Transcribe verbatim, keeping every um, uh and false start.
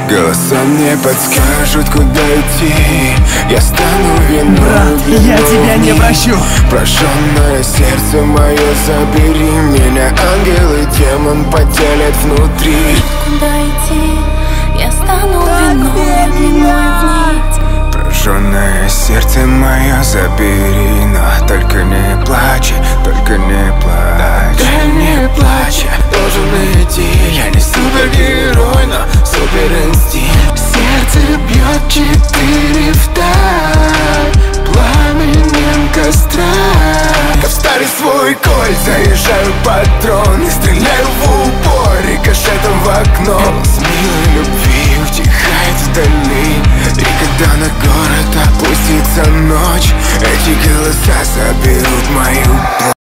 Голоса мне подскажут, куда идти. Я стану виной. Брат, я тебя не прощу. Прожженное сердце мое, забери меня. Ангел и демон поделят внутри. Куда идти? Я стану виной, виной в Прожженное сердце мое, забери. Но только не плачь, только не плачь. Да не плачь, я должен идти. Я не супергерой, но суперинстинкт. Сердце бьет четыре вдаль пламенем костра. Я в старый свой кольт заезжаю патрон и стреляю в упор рикошетом в окно. С милой любви утихает вдали. И когда на город опустится ночь, эти голоса заберут мою